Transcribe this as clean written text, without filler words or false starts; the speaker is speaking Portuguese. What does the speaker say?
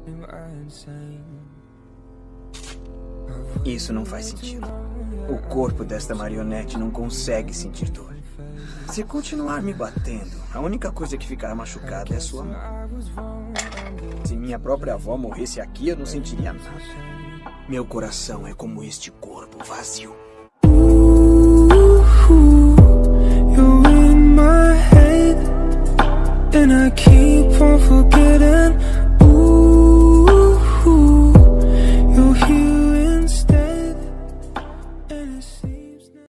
Isso não faz sentido. O corpo desta marionete não consegue sentir dor. Se continuar me batendo, a única coisa que ficará machucada é sua mão. Se minha própria avó morresse aqui, eu não sentiria nada. Meu coração é como este corpo vazio. You're in my head, and I keep on forgetting.